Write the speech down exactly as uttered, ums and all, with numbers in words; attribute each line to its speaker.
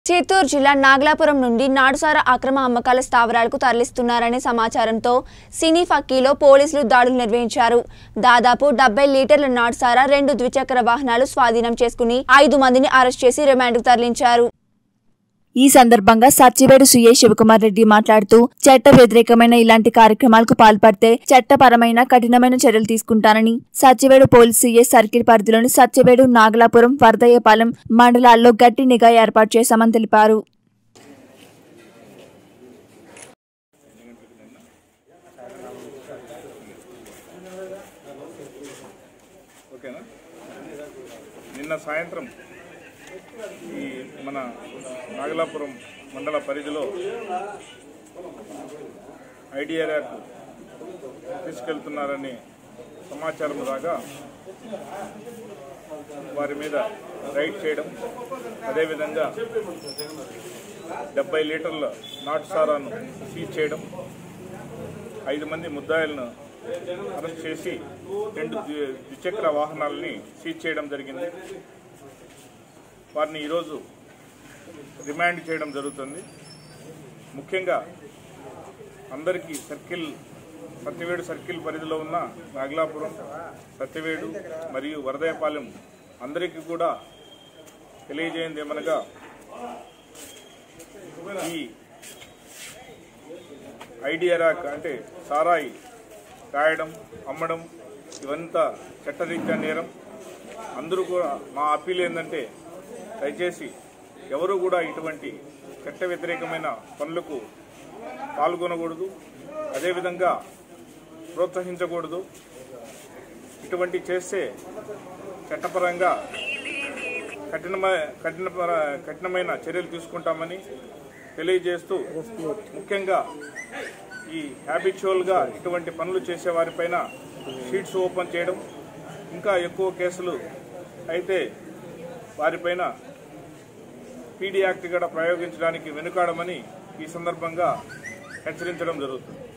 Speaker 1: చిత్తూరు జిల్లా నాగలాపురం నుండి నాటుసారా అక్రమ అమ్మకాల స్థావరాలకు తరలిస్తున్నారనే సమాచారంతో సినీ ఫక్కీలో పోలీసులు దాడులు నిర్వహించారు. దాదాపు డెబ్బై లీటర్ల నాటుసారా రెండు ద్విచక్ర వాహనాలు స్వాధీనం చేసుకుని ఐదు మందిని అరెస్ట్ చేసి రిమాండ్కు తరలించారు. ఈ సందర్భంగా సచ్చివేడు సీఐ శివకుమార్ రెడ్డి మాట్లాడుతూ చట్ట వ్యతిరేకమైన ఇలాంటి కార్యక్రమాలకు పాల్పడితే చట్టపరమైన కఠినమైన చర్యలు తీసుకుంటానని, సచ్చివేడు పోలీస్ సీఐ సర్కిల్ పరిధిలోని సచ్చివేడు, నాగలాపురం, వరదయ్యపాలెం మండలాల్లో గట్టి నిఘా ఏర్పాటు చేశామని తెలిపారు.
Speaker 2: నిన్న సాయంత్రం ఈ మన నాగలాపురం మండల పరిధిలో ఐడియాకు తీసుకెళ్తున్నారని సమాచారం రాగా వారి మీద రైడ్ చేయడం, అదేవిధంగా డెబ్బై లీటర్ల నాటు సారాను సీజ్ చేయడం, ఐదు మంది ముద్దాయిలను అరెస్ట్ చేసి రెండు ద్విచక్ర వాహనాలని సీజ్ చేయడం జరిగింది. వారిని ఈరోజు రిమాండ్ చేయడం జరుగుతుంది. ముఖ్యంగా అందరికీ సర్కిల్ సత్యవేడు సర్కిల్ పరిధిలో ఉన్న నాగలాపురం, సత్యవేడు మరియు వరదయ్యపాలెం అందరికీ కూడా తెలియజేయండి ఏమనగా, ఈ ఐడియారాక్ అంటే సారాయి రాయడం, అమ్మడం ఇవంతా చట్టరీత్యా నేరం. అందరూ కూడా మా అప్పీల్ ఏంటంటే దయచేసి ఎవరు కూడా ఇటువంటి చట్ట వ్యతిరేకమైన పనులకు పాల్గొనకూడదు, అదేవిధంగా ప్రోత్సహించకూడదు. ఇటువంటి చేస్తే చట్టపరంగా కఠినమైన కఠినపర కఠినమైన చర్యలు తీసుకుంటామని తెలియజేస్తూ, ముఖ్యంగా ఈ హ్యాబిచువల్గా ఇటువంటి పనులు చేసే వారిపైన షీట్స్ ఓపెన్ చేయడం, ఇంకా ఎక్కువ కేసులు అయితే వారిపైన పీడీ యాక్ట్ కూడా ప్రయోగించడానికి వెనుకాడమని ఈ సందర్భంగా హెచ్చరించడం జరుగుతుంది.